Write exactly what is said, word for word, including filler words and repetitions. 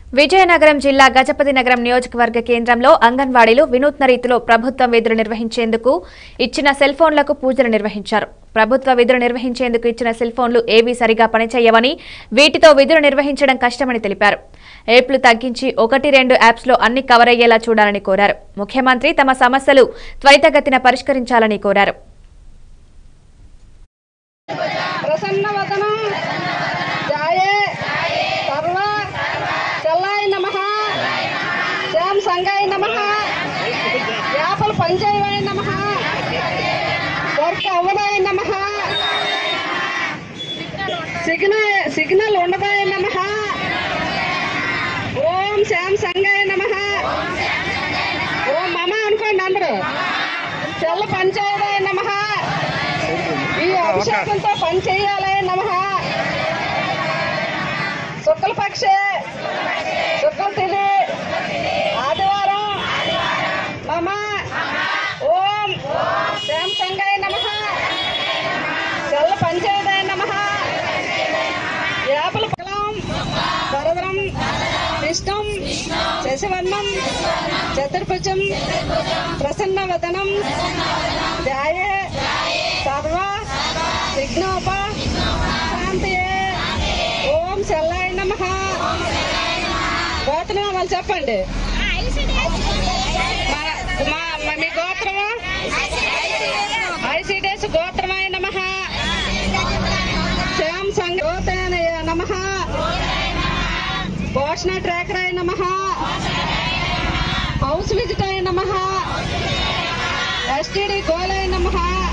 విజయనగరం జిల్లా గజపతి నగరం నియోజకవర్గ కేంద్రంలో అంగన్వాడీలు వినూత్న రీతిలో ప్రభుత్వ విధులు నిర్వహించేందుకు ఇచ్చిన సెల్ ఫోన్లకు పూజలు నిర్వహించారు. ప్రభుత్వ విధులు నిర్వహించేందుకు ఇచ్చిన సెల్ ఫోన్లు ఏవీ సరిగా పనిచేయవని, వీటితో విధులు నిర్వహించడం కష్టమని తెలిపారు. యాప్లు తగ్గించి ఒకటి రెండు యాప్స్ లో అన్ని కవర్ అయ్యేలా చూడాలని కోరారు. ముఖ్యమంత్రి తమ సమస్యలు త్వరితగతిన పరిష్కరించాలని కోరారు. సంగాయ నమః యాపల పంచాయ నమః వర్క్ అవనాయ నమః సిగ్నల్ సిగ్నల్ ఉండదాయ నమః ఓం శ్యామ్ సంగాయ నమః ఓం మమ అనుకోండి అందరూ చెల్ల పంచాయదాయ నమః ఈ అభిషేకంతో పని చేయాలి నమః శుక్ల పక్షే శుక్ల తిథి ఆదివారం మమ ఓం శ్యామ్ సంగాయ నమః చెల్ల పంచాయదాయ నమః యాపల ఫలం వరదరం విష్ణుం శశివర్ణం చతుర్భుజం ప్రసన్నవదనం ధ్యాయే సర్వ విఘ్నోప శాంతయే ఓం చెల్లాయ నమః. గోత్రనామాలు చెప్పండి. మీ గోత్రము ఐసిడేస్ గోత్రమాయ నమః శ్యామ్ సంగ గోత్రాయ నమః పోషణ ట్రాకరాయ నమః హౌస్ విజిటాయ నమః ఎస్టీడీ గోలాయ నమః